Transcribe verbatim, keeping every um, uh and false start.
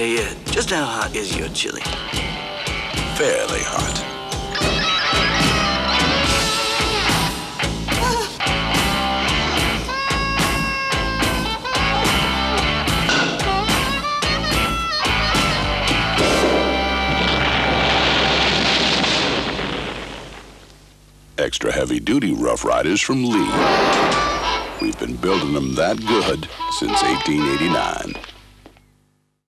Hey, uh, just how hot is your chili? Fairly hot. Extra heavy-duty Rough Riders from Lee. We've been building them that good since eighteen eighty-nine.